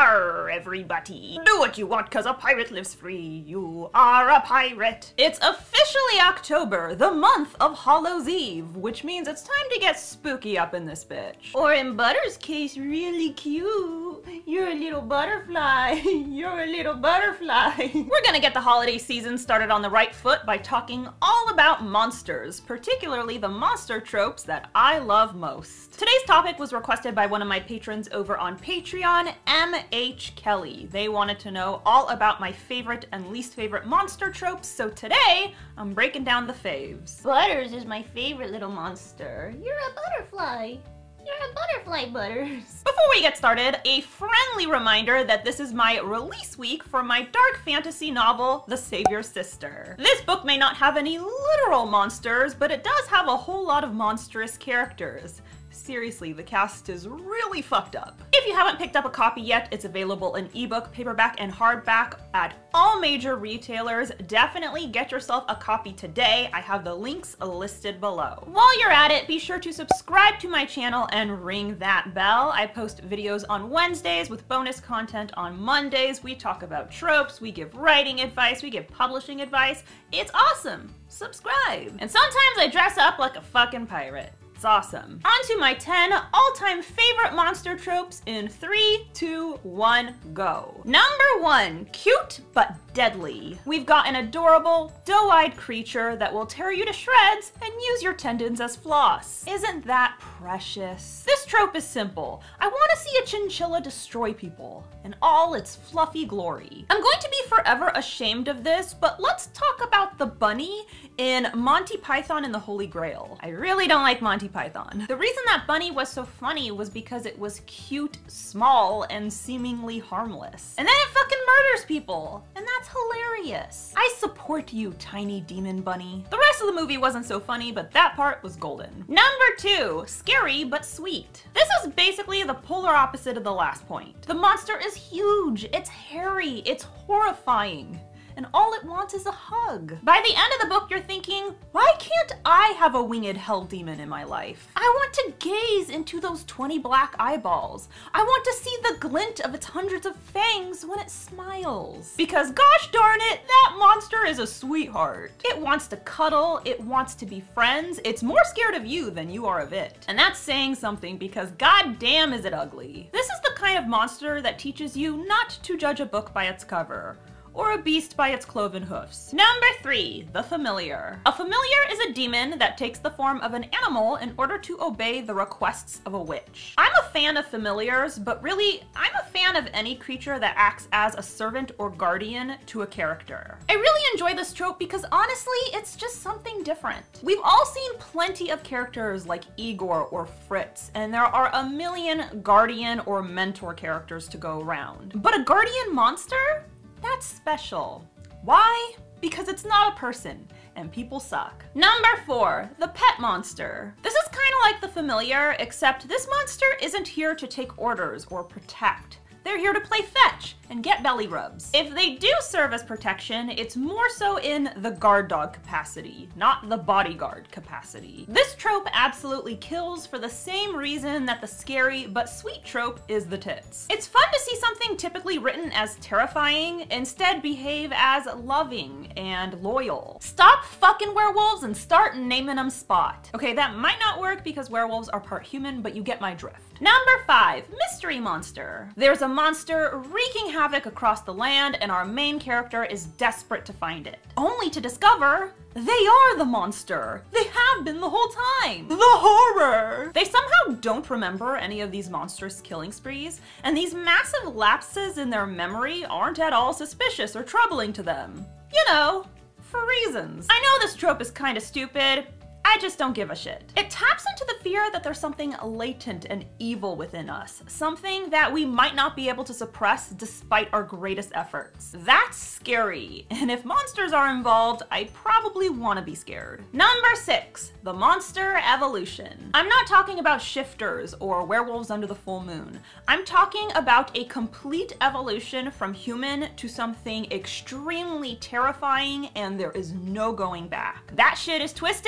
Arr, everybody. Do what you want, cause a pirate lives free. You are a pirate. It's officially October, the month of Hallows Eve, which means it's time to get spooky up in this bitch. Or in Butter's case, really cute. You're a little butterfly. You're a little butterfly. We're gonna get the holiday season started on the right foot by talking all about monsters, particularly the monster tropes that I love most. Today's topic was requested by one of my patrons over on Patreon, M.H. Kelly. They wanted to know all about my favorite and least favorite monster tropes, so today I'm breaking down the faves. Butters is my favorite little monster. You're a butterfly. You're a butterfly, Butters. Before we get started, a friendly reminder that this is my release week for my dark fantasy novel, The Savior's Sister. This book may not have any literal monsters, but it does have a whole lot of monstrous characters. Seriously, the cast is really fucked up. If you haven't picked up a copy yet, it's available in ebook, paperback, and hardback at all major retailers. Definitely get yourself a copy today. I have the links listed below. While you're at it, be sure to subscribe to my channel and ring that bell. I post videos on Wednesdays with bonus content on Mondays. We talk about tropes, we give writing advice, we give publishing advice. It's awesome. Subscribe. And sometimes I dress up like a fucking pirate. It's awesome. On to my 10 all-time favorite monster tropes in 3, 2, 1, go. Number 1, cute but deadly. We've got an adorable, doe-eyed creature that will tear you to shreds and use your tendons as floss. Isn't that precious? This trope is simple. I want to see a chinchilla destroy people in all its fluffy glory. I'm going to be forever ashamed of this, but let's talk about the bunny in Monty Python and the Holy Grail. I really don't like Monty Python. The reason that bunny was so funny was because it was cute, small, and seemingly harmless. And then it fucking murders people, and that's hilarious. I support you, tiny demon bunny. The rest of the movie wasn't so funny, but that part was golden. Number 2, scary but sweet. This is basically the polar opposite of the last point. The monster is huge, it's hairy, it's horrifying, and all it wants is a hug. By the end of the book, you're thinking, why can't I have a winged hell demon in my life? I want to gaze into those 20 black eyeballs. I want to see the glint of its hundreds of fangs when it smiles. Because gosh darn it, that monster is a sweetheart. It wants to cuddle, it wants to be friends, it's more scared of you than you are of it. And that's saying something because goddamn is it ugly. This is the kind of monster that teaches you not to judge a book by its cover, or a beast by its cloven hoofs. Number 3, the familiar. A familiar is a demon that takes the form of an animal in order to obey the requests of a witch. I'm a fan of familiars, but really, I'm a fan of any creature that acts as a servant or guardian to a character. I really enjoy this trope because honestly, it's just something different. We've all seen plenty of characters like Igor or Fritz, and there are a million guardian or mentor characters to go around. But a guardian monster? That's special. Why? Because it's not a person, and people suck. Number 4, the pet monster. This is kind of like the familiar, except this monster isn't here to take orders or protect. They're here to play fetch and get belly rubs. If they do serve as protection, it's more so in the guard dog capacity, not the bodyguard capacity. This trope absolutely kills for the same reason that the scary but sweet trope is the tits. It's fun to see something typically written as terrifying instead behave as loving and loyal. Stop fucking werewolves and start naming them Spot. Okay, that might not work because werewolves are part human, but you get my drift. Number 5, mystery monster. There's a monster wreaking havoc across the land, and our main character is desperate to find it, only to discover they are the monster. They have been the whole time. The horror! They somehow don't remember any of these monstrous killing sprees, and these massive lapses in their memory aren't at all suspicious or troubling to them. You know, for reasons. I know this trope is kind of stupid. I just don't give a shit. It taps into the fear that there's something latent and evil within us, something that we might not be able to suppress despite our greatest efforts. That's scary, and if monsters are involved, I probably want to be scared. Number 6, the monster evolution. I'm not talking about shifters or werewolves under the full moon. I'm talking about a complete evolution from human to something extremely terrifying, and there is no going back. That shit is twisted, and I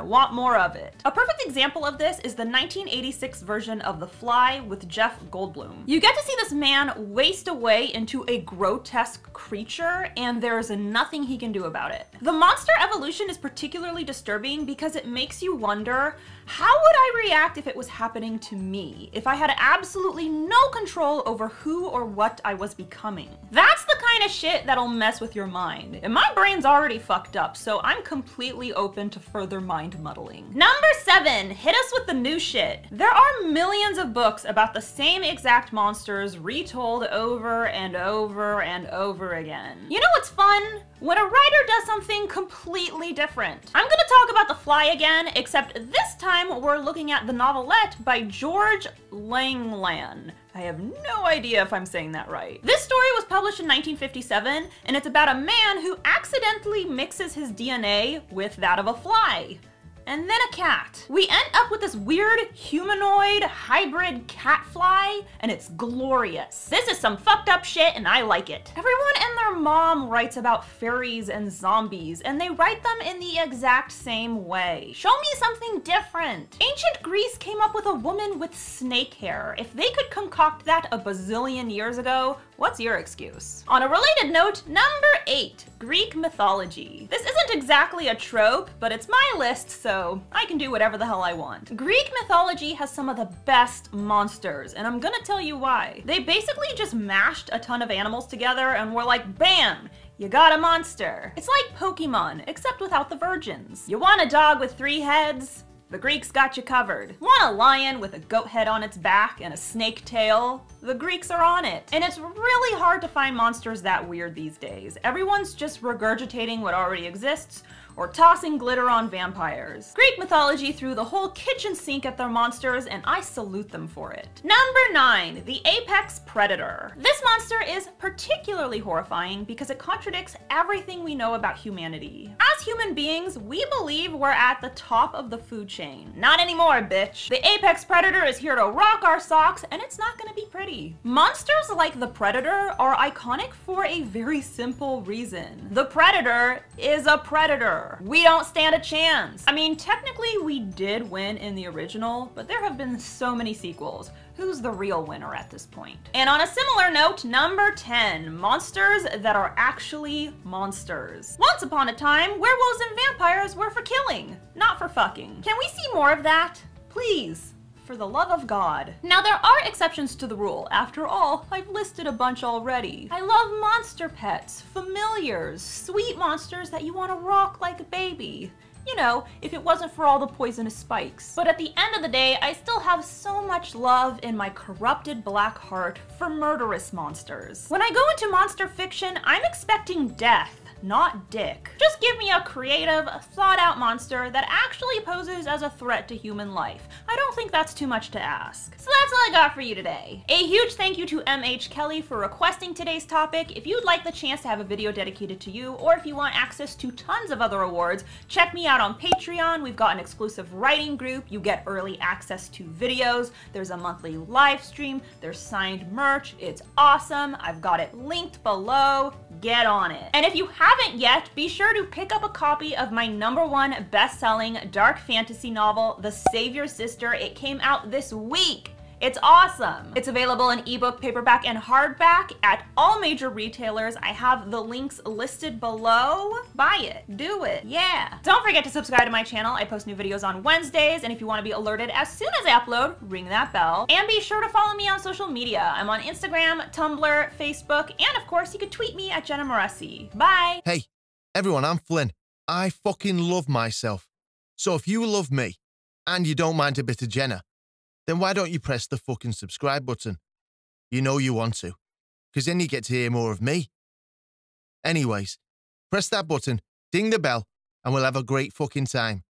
I want more of it. A perfect example of this is the 1986 version of The Fly with Jeff Goldblum. You get to see this man waste away into a grotesque creature, and there is nothing he can do about it. The monster evolution is particularly disturbing because it makes you wonder, how would I react if it was happening to me? If I had absolutely no control over who or what I was becoming? That's the kind of shit that'll mess with your mind. And my brain's already fucked up, so I'm completely open to further mind muddling. Number 7, hit us with the new shit. There are millions of books about the same exact monsters retold over and over and over again. You know what's fun? When a writer does something completely different. I'm gonna talk about The Fly again, except this time we're looking at the novelette by George Langland. I have no idea if I'm saying that right. This story was published in 1957, and it's about a man who accidentally mixes his DNA with that of a fly. And then a cat. We end up with this weird humanoid hybrid cat fly, and it's glorious. This is some fucked up shit, and I like it. Everyone and their mom writes about fairies and zombies, and they write them in the exact same way. Show me something different. Ancient Greece came up with a woman with snake hair. If they could concoct that a bazillion years ago, what's your excuse? On a related note, number 8, Greek mythology. This isn't exactly a trope, but it's my list, so I can do whatever the hell I want. Greek mythology has some of the best monsters, and I'm gonna tell you why. They basically just mashed a ton of animals together and were like, bam! You got a monster. It's like Pokemon, except without the virgins. You want a dog with 3 heads? The Greeks got you covered. Want a lion with a goat head on its back and a snake tail? The Greeks are on it. And it's really hard to find monsters that weird these days. Everyone's just regurgitating what already exists or tossing glitter on vampires. Greek mythology threw the whole kitchen sink at their monsters, and I salute them for it. Number 9, the apex predator. This monster is particularly horrifying because it contradicts everything we know about humanity. As human beings, we believe we're at the top of the food chain. Not anymore, bitch. The apex predator is here to rock our socks, and it's not gonna be pretty. Monsters like the predator are iconic for a very simple reason. The predator is a predator. We don't stand a chance. I mean, technically we did win in the original, but there have been so many sequels. Who's the real winner at this point? And on a similar note, number 10, monsters that are actually monsters. Once upon a time, werewolves and vampires were for killing, not for fucking. Can we see more of that? Please. For the love of God. Now there are exceptions to the rule. After all, I've listed a bunch already. I love monster pets, familiars, sweet monsters that you want to rock like a baby. You know, if it wasn't for all the poisonous spikes. But at the end of the day, I still have so much love in my corrupted black heart for murderous monsters. When I go into monster fiction, I'm expecting death, not dick. Just give me a creative, thought-out monster that actually poses as a threat to human life. I don't think that's too much to ask. So that's all I got for you today. A huge thank you to MH Kelly for requesting today's topic. If you'd like the chance to have a video dedicated to you, or if you want access to tons of other awards, check me out on Patreon. We've got an exclusive writing group. You get early access to videos. There's a monthly live stream. There's signed merch. It's awesome. I've got it linked below. Get on it. And if you haven't yet, be sure to pick up a copy of my #1 best-selling dark fantasy novel, The Savior Sister. It came out this week. It's awesome. It's available in ebook, paperback, and hardback at all major retailers. I have the links listed below. Buy it. Do it. Yeah. Don't forget to subscribe to my channel. I post new videos on Wednesdays, and if you want to be alerted as soon as I upload, ring that bell. And be sure to follow me on social media. I'm on Instagram, Tumblr, Facebook, and of course, you could tweet me at Jenna Moreci. Bye. Hey, everyone, I'm Flynn. I fucking love myself. So if you love me, and you don't mind a bit of Jenna, then why don't you press the fucking subscribe button? You know you want to, because then you get to hear more of me. Anyways, press that button, ding the bell, and we'll have a great fucking time.